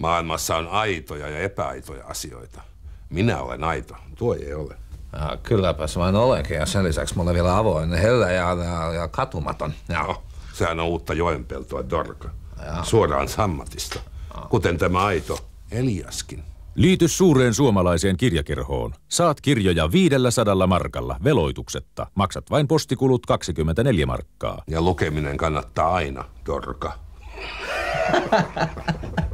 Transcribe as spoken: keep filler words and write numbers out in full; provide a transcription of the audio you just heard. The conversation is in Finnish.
Maailmassa on aitoja ja epäaitoja asioita. Minä olen aito, tuo ei ole. Ja, kylläpäs vain olenkin, ja sen lisäksi mulla on vielä avoin, hellä ja, ja, ja katumaton. Ja. No, sehän on uutta joenpeltoa, Dorka. Ja. Suoraan sammatista, ja. Kuten tämä aito Eliaskin. Liity suureen suomalaiseen kirjakerhoon. Saat kirjoja viidelläsadalla markalla veloituksetta. Maksat vain postikulut kaksikymmentäneljä markkaa. Ja lukeminen kannattaa aina, Dorka.